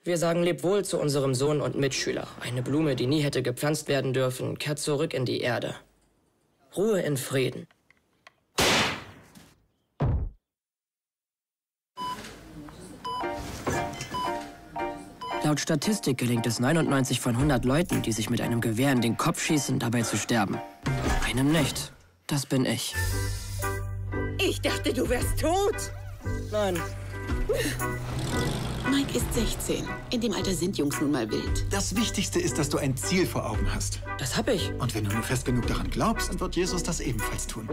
Wir sagen Lebwohl zu unserem Sohn und Mitschüler. Eine Blume, die nie hätte gepflanzt werden dürfen, kehrt zurück in die Erde. Ruhe in Frieden. Laut Statistik gelingt es 99 von 100 Leuten, die sich mit einem Gewehr in den Kopf schießen, dabei zu sterben. Einem nicht. Das bin ich. Ich dachte, du wärst tot. Nein. Mike ist 16. In dem Alter sind Jungs nun mal wild. Das Wichtigste ist, dass du ein Ziel vor Augen hast. Das hab ich. Und wenn du nur fest genug daran glaubst, dann wird Jesus das ebenfalls tun.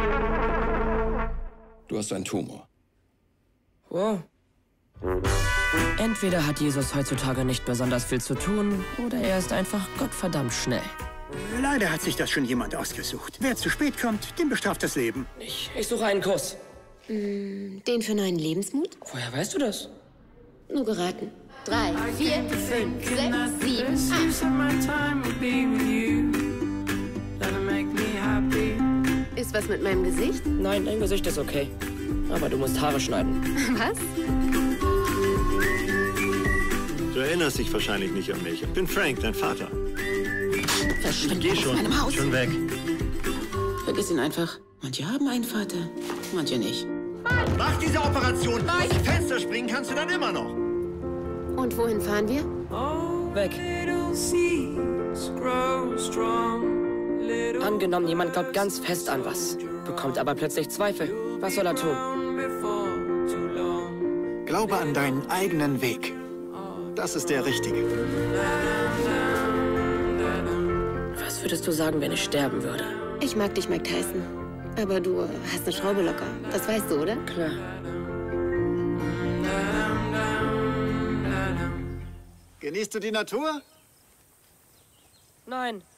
Du hast einen Tumor. Wow. Entweder hat Jesus heutzutage nicht besonders viel zu tun, oder er ist einfach gottverdammt schnell. Leider hat sich das schon jemand ausgesucht. Wer zu spät kommt, dem bestraft das Leben. Ich suche einen Kuss. Den für neuen Lebensmut? Woher weißt du das? Nur geraten. 3, 4, 5, 6, 7, 8. Ist was mit meinem Gesicht? Nein, dein Gesicht ist okay. Aber du musst Haare schneiden. Was? Du erinnerst dich wahrscheinlich nicht an mich. Ich bin Frank, dein Vater. Verschwinde Geh aus schon. meinem Haus. Schon weg. Vergiss ihn einfach. Manche haben einen Vater, manche nicht. Mach diese Operation! Aus dem Fenster springen kannst du dann immer noch. Und wohin fahren wir? Weg. Angenommen, jemand glaubt ganz fest an was, bekommt aber plötzlich Zweifel. Was soll er tun? Glaube an deinen eigenen Weg. Das ist der richtige. Was würdest du sagen, wenn ich sterben würde? Ich mag dich, Mike Tyson. Aber du hast eine Schraube locker. Das weißt du, oder? Klar. Genießt du die Natur? Nein.